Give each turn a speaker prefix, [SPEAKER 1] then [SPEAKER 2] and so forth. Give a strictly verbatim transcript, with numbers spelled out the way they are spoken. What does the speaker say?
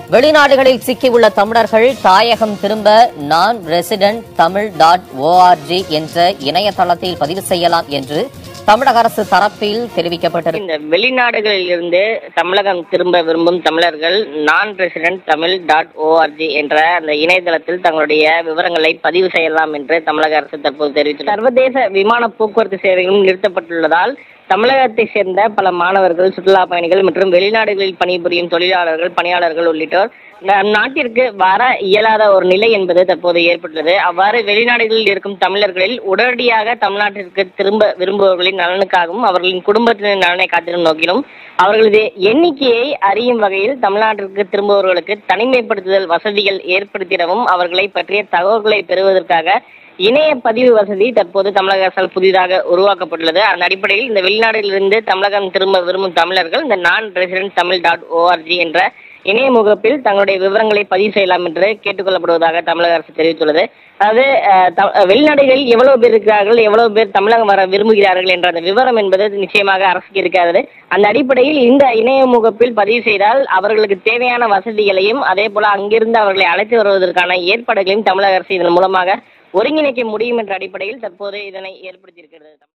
[SPEAKER 1] வெளிநாடுகளில் சிக்கியுள்ள தமிழர்கள் தாயகம் திரும்ப நான் ரெசிடென்ட் தமிழ் டாட் ஓஆர்ஜி என்ற இணையதளத்தில் பதிவு செய்யலாம் என்று தமிழக அரசு தரப்பில் தெரிவிக்கப்பட்டது.
[SPEAKER 2] இந்த வெளிநாடுகளில் இருந்து தமிழகம் திரும்ப விரும்பும் தமிழர்கள் நான் ரெசிடென்ட் தமிழ் டாட் ஓஆர்ஜி என்ற அந்த இணையதளத்தில் தங்களுடைய விவரங்களை பதிவு செய்யலாம் என்று தமிழக அரசு தற்போது தெரிவித்துள்ளது. சர்வதேச விமான போக்குவரத்து சேவைகளும் நிறுத்தப்பட்டுள்ளதால் தமிழகத்தை சேர்ந்த பல மாணவர்கள், சுற்றுலா பயணிகள் மற்றும் வெளிநாடுகளில் பணிபுரியும் தொழிலாளர்கள், பணியாளர்கள் உள்ளிட்டோர் நாட்டிற்கு வர இயலாத ஒரு நிலை என்பது தற்போது ஏற்பட்டுள்ளது. அவ்வாறு வெளிநாடுகளில் இருக்கும் தமிழர்களில் உடனடியாக தமிழ்நாட்டிற்கு திரும்ப விரும்புபவர்களின் நலனுக்காகவும் அவர்களின் குடும்பத்தினர் நலனை காத்திடும் நோக்கிலும் அவர்களது எண்ணிக்கையை அறியும் வகையில் தமிழ்நாட்டிற்கு திரும்புபவர்களுக்கு தனிமைப்படுத்துதல் வசதிகள் ஏற்படுத்திடவும் அவர்களை பற்றிய தகவல்களை பெறுவதற்காக இணைய பதிவு வசதி தற்போது தமிழக அரசால் புதிதாக உருவாக்கப்பட்டுள்ளது. அந்த அடிப்படையில் இந்த வெளிநாடுகளிலிருந்து தமிழகம் திரும்ப விரும்பும் தமிழர்கள் இந்த நான் ரெசிடென்ட் தமிழ் டாட் ஓஆர்ஜி என்ற இணைய முகப்பில் தங்களுடைய விவரங்களை பதிவு செய்யலாம் என்று கேட்டுக்கொள்ளப்படுவதாக தமிழக அரசு தெரிவித்துள்ளது. அதாவது வெளிநாடுகளில் எவ்வளவு பேர் இருக்கிறார்கள், எவ்வளவு பேர் தமிழகம் வர விரும்புகிறார்கள் என்ற அந்த விவரம் என்பது நிச்சயமாக அரசுக்கு இருக்காது. அந்த அடிப்படையில் இந்த இணைய முகப்பில் பதிவு செய்தால் அவர்களுக்கு தேவையான வசதிகளையும் அதே போல அங்கிருந்து அவர்களை அழைத்து வருவதற்கான ஏற்பாடுகளையும் தமிழக அரசு இதன் மூலமாக ஒருங்கிணைக்க முடியும் என்ற அடிப்படையில் தற்போது இதனை ஏற்படுத்தியிருக்கிறது.